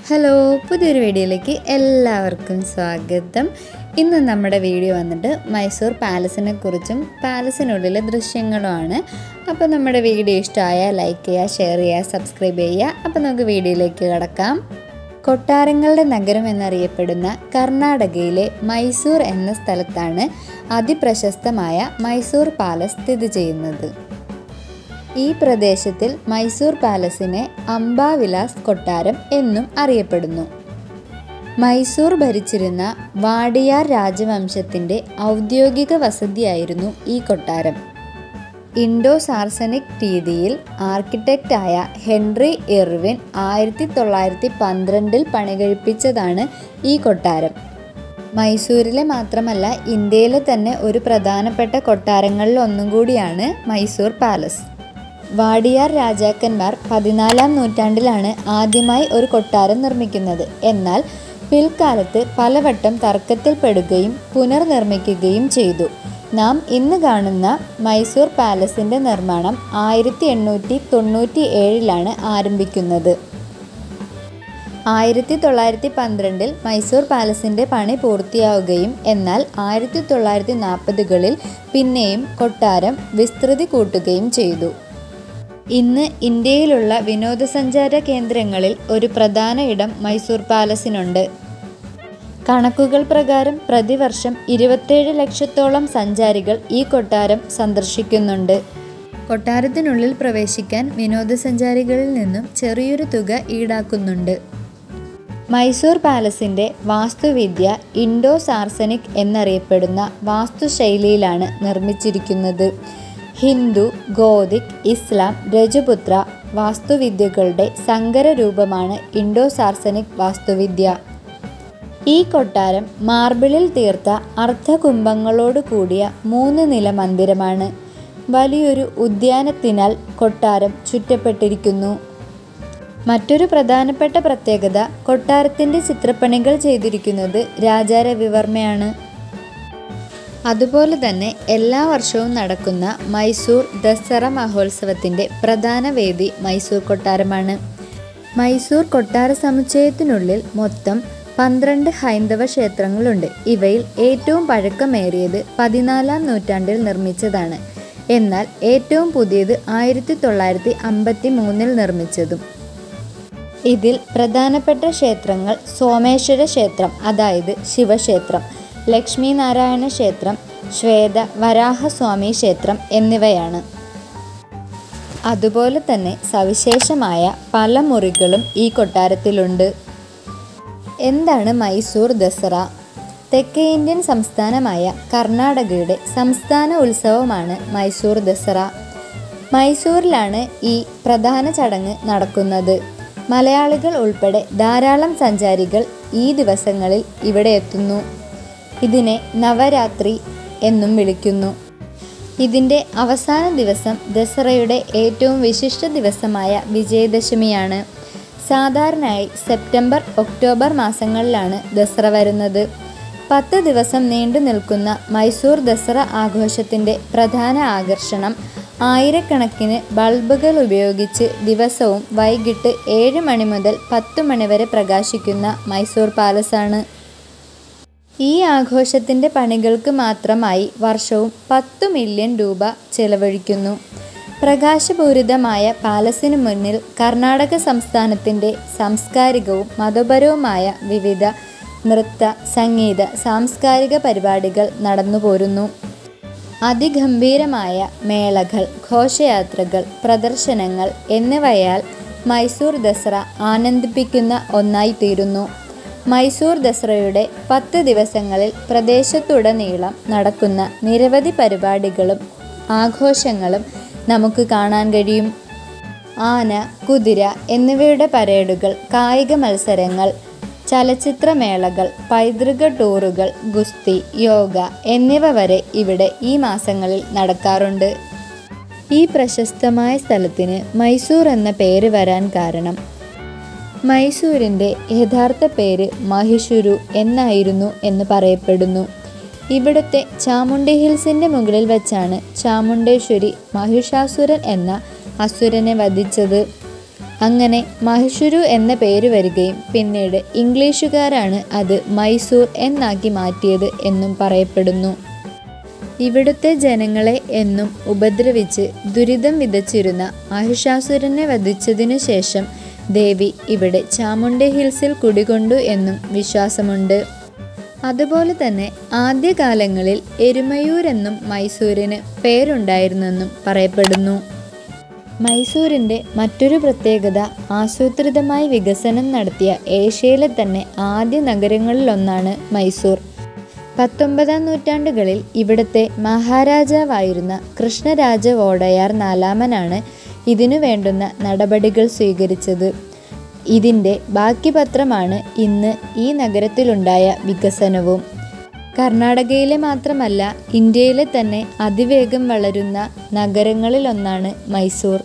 Hello, പുതിയൊരു വീഡിയോയിലേക്ക് എല്ലാവർക്കും സ്വാഗതം. ഇന്ന് നമ്മുടെ വീഡിയോ വന്നിട്ട് മൈസൂർ പാലസിനെ കുറിച്ചും പാലസിനുള്ളിലെ ദൃശ്യങ്ങളുമാണ്. അപ്പോൾ നമ്മുടെ വീഡിയോ ഇഷ്ടമായാൽ ലൈക്ക് ചെയ്യുക, ഷെയർ ചെയ്യുക, സബ്സ്ക്രൈബ് ചെയ്യുക. അപ്പോൾ നമുക്ക് വീഡിയോയിലേക്ക് കടക്കാം. കൊട്ടാരങ്ങളുടെ നഗരം എന്നറിയപ്പെടുന്ന കർണാടകയിലെ മൈസൂർ എന്ന സ്ഥലത്താണ് അതിപ്രശസ്തമായ മൈസൂർ പാലസ് സ്ഥിതി ചെയ്യുന്നത്. ഈ പ്രദേശത്തിൽ മൈസൂർ പാലസിനെ അംബാവിലാസ് കൊട്ടാരം എന്നും അറിയപ്പെടുന്നു. മൈസൂർ ഭരിച്ചിരുന്ന വാഡിയാർ രാജവംശത്തിൻ്റെ ഔദ്യോഗിക വസതിയായിരുന്നു ഈ കൊട്ടാരം. ഇൻഡോ സാർസനിക് രീതിയിൽ ആർക്കിടെക്റ്റായ ഹെൻറി ഇർവിൻ 1912 പണികഴിപ്പിച്ചതാണ് ഈ കൊട്ടാരം. മൈസൂരിലെ മാത്രമല്ല, ഇന്ത്യയിലെ തന്നെ ഒരു പ്രധാനപ്പെട്ട കൊട്ടാരങ്ങളിൽ ഒന്നും കൂടിയാണ് മൈസൂർ പാലസ്. വാഡിയാർ രാജാക്കന്മാർ 14-ാം നൂറ്റാണ്ടിലാണ് ആദ്യമായി ഒരു കൊട്ടാരം നിർമ്മിക്കുന്നത്. എന്നാൽ പിൽക്കാലത്ത് പലവട്ടം തർക്കത്തിൽപ്പെടുകയും പുനർനിർമ്മിക്കുകയും ചെയ്തു. നാം ഇന്ന് കാണുന്ന മൈസൂർ പാലസിൻ്റെ നിർമ്മാണം 1897 ആരംഭിക്കുന്നത്. 1912 മൈസൂർ പാലസിൻ്റെ പണി പൂർത്തിയാവുകയും എന്നാൽ 1940-കളിൽ പിന്നെയും കൊട്ടാരം വിസ്തൃതി കൂട്ടുകയും ചെയ്തു. ഇന്ന് ഇന്ത്യയിലുള്ള വിനോദസഞ്ചാര കേന്ദ്രങ്ങളിൽ ഒരു പ്രധാന ഇടം മൈസൂർ പാലസിനുണ്ട്. കണക്കുകൾ പ്രകാരം പ്രതിവർഷം 27 ലക്ഷത്തോളം സഞ്ചാരികൾ ഈ കൊട്ടാരം സന്ദർശിക്കുന്നുണ്ട്. കൊട്ടാരത്തിനുള്ളിൽ പ്രവേശിക്കാൻ വിനോദസഞ്ചാരികളിൽ നിന്നും ചെറിയൊരു തുക ഈടാക്കുന്നുണ്ട്. മൈസൂർ പാലസിൻ്റെ വാസ്തുവിദ്യ ഇൻഡോ സാർസനിക് എന്നറിയപ്പെടുന്ന വാസ്തുശൈലിയിലാണ് നിർമ്മിച്ചിരിക്കുന്നത്. ഹിന്ദു, ഗോതിക്, ഇസ്ലാം, രജപുത്ര വാസ്തുവിദ്യകളുടെ സങ്കര രൂപമാണ് ഇൻഡോ സാർസനിക് വാസ്തുവിദ്യ. ഈ കൊട്ടാരം മാർബിളിൽ തീർത്ത അർദ്ധകുംഭങ്ങളോട് കൂടിയ 3 നില മന്ദിരമാണ്. വലിയൊരു ഉദ്യാനത്തിനാൽ കൊട്ടാരം ചുറ്റപ്പെട്ടിരിക്കുന്നു. മറ്റൊരു പ്രധാനപ്പെട്ട പ്രത്യേകത, കൊട്ടാരത്തിൻ്റെ ചിത്രപ്പണികൾ ചെയ്തിരിക്കുന്നത് രാജാ രവിവർമ്മയാണ്. അതുപോലെ തന്നെ എല്ലാ വർഷവും നടക്കുന്ന മൈസൂർ ദസറ മഹോത്സവത്തിൻ്റെ പ്രധാന വേദി മൈസൂർ കൊട്ടാരമാണ്. മൈസൂർ കൊട്ടാര സമുച്ചയത്തിനുള്ളിൽ മൊത്തം 12 ഹൈന്ദവ ക്ഷേത്രങ്ങളുണ്ട്. ഇവയിൽ ഏറ്റവും പഴക്കമേറിയത് 14-ാം നൂറ്റാണ്ടിൽ നിർമ്മിച്ചതാണ്. എന്നാൽ ഏറ്റവും പുതിയത് 1953 നിർമ്മിച്ചതും. ഇതിൽ പ്രധാനപ്പെട്ട ക്ഷേത്രങ്ങൾ സോമേശ്വര ക്ഷേത്രം, അതായത് ശിവക്ഷേത്രം, ലക്ഷ്മി നാരായണ ക്ഷേത്രം, ശ്വേത വരാഹസ്വാമി ക്ഷേത്രം എന്നിവയാണ്. അതുപോലെ തന്നെ സവിശേഷമായ പല മുറികളും ഈ കൊട്ടാരത്തിലുണ്ട്. എന്താണ് മൈസൂർ ദസറ? തെക്കേ ഇന്ത്യൻ സംസ്ഥാനമായ കർണാടകയുടെ സംസ്ഥാന ഉത്സവമാണ് മൈസൂർ ദസറ. മൈസൂരിലാണ് ഈ പ്രധാന ചടങ്ങ് നടക്കുന്നത്. മലയാളികൾ ഉൾപ്പെടെ ധാരാളം സഞ്ചാരികൾ ഈ ദിവസങ്ങളിൽ ഇവിടെ എത്തുന്നു. ഇതിനെ നവരാത്രി എന്നും വിളിക്കുന്നു. ഇതിൻ്റെ അവസാന ദിവസം ദസറയുടെ ഏറ്റവും വിശിഷ്ട ദിവസമായ വിജയദശമിയാണ്. സാധാരണയായി സെപ്റ്റംബർ, ഒക്ടോബർ മാസങ്ങളിലാണ് ദസറ വരുന്നത്. 10 ദിവസം നീണ്ടു നിൽക്കുന്ന മൈസൂർ ദസറ ആഘോഷത്തിൻ്റെ പ്രധാന ആകർഷണം ആയിരക്കണക്കിന് ബൾബുകൾ ഉപയോഗിച്ച് ദിവസവും വൈകിട്ട് 7 മണി മുതൽ 10 മണി വരെ പ്രകാശിക്കുന്ന മൈസൂർ പാലസാണ്. ഈ ആഘോഷത്തിൻ്റെ പണികൾക്ക് മാത്രമായി വർഷവും 10 മില്യൺ രൂപ ചെലവഴിക്കുന്നു. പ്രകാശപൂരിതമായ പാലസിന് മുന്നിൽ കർണാടക സംസ്ഥാനത്തിൻ്റെ സാംസ്കാരികവും മതപരവുമായ വിവിധ നൃത്ത, സംഗീത, സാംസ്കാരിക പരിപാടികൾ നടന്നുപോരുന്നു. അതിഗംഭീരമായ മേളകൾ, ഘോഷയാത്രകൾ, പ്രദർശനങ്ങൾ എന്നിവയാൽ മൈസൂർ ദസറ ആനന്ദിപ്പിക്കുന്ന ഒന്നായിത്തീരുന്നു. മൈസൂർ ദസറയുടെ 10 ദിവസങ്ങളിൽ പ്രദേശത്തുടനീളം നടക്കുന്ന നിരവധി പരിപാടികളും ആഘോഷങ്ങളും നമുക്ക് കാണാൻ കഴിയും. ആന, കുതിര എന്നിവയുടെ പരേഡുകൾ, കായിക മത്സരങ്ങൾ, ചലച്ചിത്രമേളകൾ, പൈതൃക ടൂറുകൾ, ഗുസ്തി, യോഗ എന്നിവ വരെ ഇവിടെ ഈ മാസങ്ങളിൽ നടക്കാറുണ്ട്. ഈ പ്രശസ്തമായ സ്ഥലത്തിന് മൈസൂർ എന്ന പേര് വരാൻ കാരണം മൈസൂരിൻ്റെ യഥാർത്ഥ പേര് മഹിഷുരു എന്നായിരുന്നു എന്ന് പറയപ്പെടുന്നു. ഇവിടുത്തെ ചാമുണ്ഡി ഹിൽസിൻ്റെ മുകളിൽ വെച്ചാണ് ചാമുണ്ടേശ്വരി മഹിഷാസുരൻ എന്ന അസുരനെ വധിച്ചത്. അങ്ങനെ മഹീശൂർ എന്ന പേര് വരികയും പിന്നീട് ഇംഗ്ലീഷുകാരാണ് അത് മൈസൂർ എന്നാക്കി മാറ്റിയത് എന്നും പറയപ്പെടുന്നു. ഇവിടുത്തെ ജനങ്ങളെ എന്നും ഉപദ്രവിച്ച് ദുരിതം വിതച്ചിരുന്ന മഹിഷാസുരനെ വധിച്ചതിനു ശേഷം ദേവി ഇവിടെ ചാമുണ്ഡി ഹിൽസിൽ കുടികൊണ്ടു എന്നും വിശ്വാസമുണ്ട്. അതുപോലെ തന്നെ ആദ്യകാലങ്ങളിൽ എരുമയൂർ എന്നും മൈസൂരിന് പേരുണ്ടായിരുന്നെന്നും പറയപ്പെടുന്നു. മൈസൂരിൻ്റെ മറ്റൊരു പ്രത്യേകത ആസൂത്രിതമായി വികസനം നടത്തിയ ഏഷ്യയിലെ തന്നെ ആദ്യ നഗരങ്ങളിലൊന്നാണ് മൈസൂർ. 19-ാം നൂറ്റാണ്ടുകളിൽ ഇവിടുത്തെ മഹാരാജാവായിരുന്ന കൃഷ്ണരാജ വോഡയാർ നാലാമനാണ് ഇതിനു വേണ്ടുന്ന നടപടികൾ സ്വീകരിച്ചത്. ഇതിൻ്റെ ബാക്കി പത്രമാണ് ഇന്ന് ഈ നഗരത്തിലുണ്ടായ വികസനവും. കർണാടകയിലെ മാത്രമല്ല ഇന്ത്യയിലെ തന്നെ അതിവേഗം വളരുന്ന നഗരങ്ങളിലൊന്നാണ് മൈസൂർ.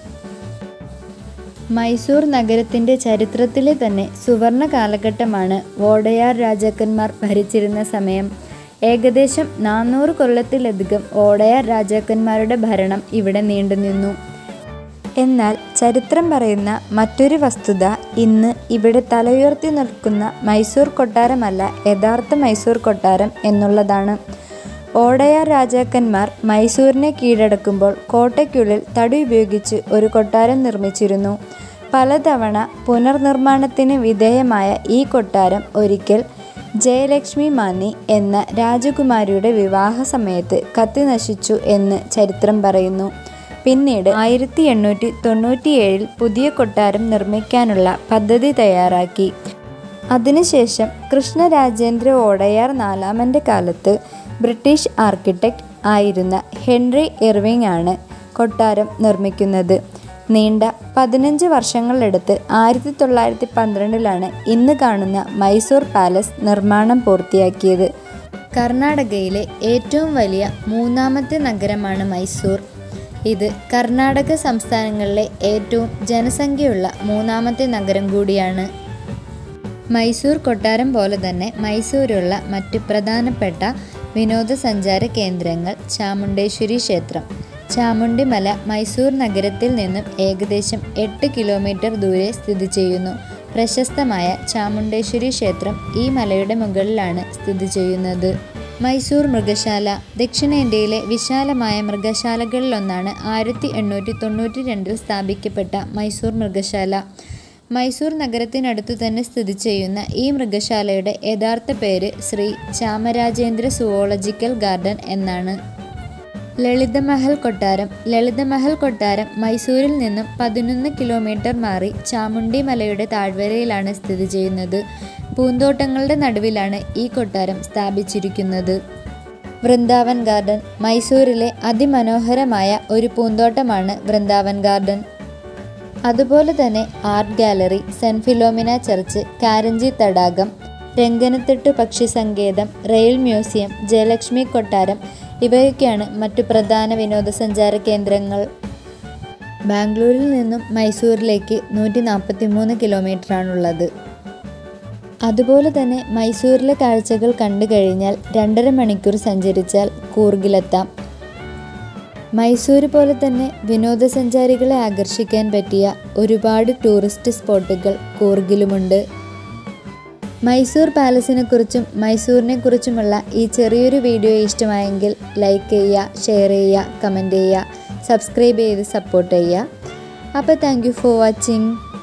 മൈസൂർ നഗരത്തിൻ്റെ ചരിത്രത്തിലെ തന്നെ സുവർണ കാലഘട്ടമാണ് വോഡയാർ രാജാക്കന്മാർ ഭരിച്ചിരുന്ന സമയം. ഏകദേശം 400 കൊല്ലത്തിലധികം വോഡയാർ രാജാക്കന്മാരുടെ ഭരണം ഇവിടെ നീണ്ടുനിന്നു. എന്നാൽ ചരിത്രം പറയുന്ന മറ്റൊരു വസ്തുത ഇന്ന് ഇവിടെ തലയുയർത്തി നിൽക്കുന്ന മൈസൂർ കൊട്ടാരമല്ല യഥാർത്ഥ മൈസൂർ കൊട്ടാരം എന്നുള്ളതാണ്. വോഡയാർ രാജാക്കന്മാർ മൈസൂരിനെ കീഴടക്കുമ്പോൾ കോട്ടയ്ക്കുള്ളിൽ തടി ഉപയോഗിച്ച് ഒരു കൊട്ടാരം നിർമ്മിച്ചിരുന്നു. പലതവണ പുനർനിർമ്മാണത്തിന് വിധേയമായ ഈ കൊട്ടാരം ഒരിക്കൽ ജയലക്ഷ്മി മാന്നി എന്ന രാജകുമാരിയുടെ വിവാഹ സമയത്ത് കത്തിനശിച്ചു എന്ന് ചരിത്രം പറയുന്നു. പിന്നീട് 1897 പുതിയ കൊട്ടാരം നിർമ്മിക്കാനുള്ള പദ്ധതി തയ്യാറാക്കി. അതിനുശേഷം കൃഷ്ണരാജേന്ദ്ര വോഡയാർ നാലാമൻ്റെ കാലത്ത് ബ്രിട്ടീഷ് ആർക്കിടെക്റ്റ് ആയിരുന്ന ഹെൻറി ഇർവിങ് ആണ് കൊട്ടാരം നിർമ്മിക്കുന്നത്. നീണ്ട 15 വർഷങ്ങളെടുത്ത് 1912 ഇന്ന് കാണുന്ന മൈസൂർ പാലസ് നിർമ്മാണം പൂർത്തിയാക്കിയത്. കർണാടകയിലെ ഏറ്റവും വലിയ 3ാമത്തെ നഗരമാണ് മൈസൂർ. ഇത് കർണാടക സംസ്ഥാനങ്ങളിലെ ഏറ്റവും ജനസംഖ്യയുള്ള 3ാമത്തെ നഗരം കൂടിയാണ്. മൈസൂർ കൊട്ടാരം പോലെ തന്നെ മൈസൂരുള്ള മറ്റ് പ്രധാനപ്പെട്ട വിനോദസഞ്ചാര കേന്ദ്രങ്ങൾ ചാമുണ്ടേശ്വരി ക്ഷേത്രം. ചാമുണ്ഡിമല മൈസൂർ നഗരത്തിൽ നിന്നും ഏകദേശം 8 കിലോമീറ്റർ ദൂരെ സ്ഥിതി ചെയ്യുന്നു. പ്രശസ്തമായ ചാമുണ്ടേശ്വരി ക്ഷേത്രം ഈ മലയുടെ മുകളിലാണ് സ്ഥിതി ചെയ്യുന്നത്. മൈസൂർ മൃഗശാല ദക്ഷിണേന്ത്യയിലെ വിശാലമായ മൃഗശാലകളിലൊന്നാണ് 1892 സ്ഥാപിക്കപ്പെട്ട മൈസൂർ മൃഗശാല. മൈസൂർ നഗരത്തിനടുത്തു തന്നെ സ്ഥിതി ചെയ്യുന്ന ഈ മൃഗശാലയുടെ യഥാർത്ഥ പേര് ശ്രീ ചാമരാജേന്ദ്ര സുവോളജിക്കൽ ഗാർഡൻ എന്നാണ്. ലളിതമഹൽ കൊട്ടാരം. ലളിതമഹൽ കൊട്ടാരം മൈസൂരിൽ നിന്നും 11 കിലോമീറ്റർ മാറി ചാമുണ്ഡി മലയുടെ താഴ്വരയിലാണ് സ്ഥിതി ചെയ്യുന്നത്. പൂന്തോട്ടങ്ങളുടെ നടുവിലാണ് ഈ കൊട്ടാരം സ്ഥാപിച്ചിരിക്കുന്നത്. വൃന്ദാവൻ ഗാർഡൻ. മൈസൂരിലെ അതിമനോഹരമായ ഒരു പൂന്തോട്ടമാണ് വൃന്ദാവൻ ഗാർഡൻ. അതുപോലെ തന്നെ art gallery, saint Philomena church, Karanji തടാകം, രംഗനത്തിട്ടു പക്ഷി സങ്കേതം, റെയിൽ മ്യൂസിയം, ജയലക്ഷ്മി കൊട്ടാരം ഇവയൊക്കെയാണ് മറ്റു പ്രധാന വിനോദസഞ്ചാര കേന്ദ്രങ്ങൾ. ബാംഗ്ലൂരിൽ നിന്നും മൈസൂരിലേക്ക് 143 കിലോമീറ്ററാണുള്ളത്. അതുപോലെ തന്നെ മൈസൂരിലെ കാഴ്ചകൾ കണ്ടു കഴിഞ്ഞാൽ 2.5 മണിക്കൂർ സഞ്ചരിച്ചാൽ കൂർഗിലെത്താം. മൈസൂർ പോലെ തന്നെ വിനോദസഞ്ചാരികളെ ആകർഷിക്കാൻ പറ്റിയ ഒരുപാട് ടൂറിസ്റ്റ് സ്പോട്ടുകൾ കൂർഗിലുമുണ്ട്. മൈസൂർ പാലസിനെക്കുറിച്ചും മൈസൂരിനെക്കുറിച്ചുമുള്ള ഈ ചെറിയൊരു വീഡിയോ ഇഷ്ടമായെങ്കിൽ ലൈക്ക് ചെയ്യുക, ഷെയർ ചെയ്യുക, കമൻറ്റ് ചെയ്യുക, സബ്സ്ക്രൈബ് ചെയ്ത് സപ്പോർട്ട് ചെയ്യുക. അപ്പോൾ താങ്ക് യു ഫോർ വാച്ചിങ്.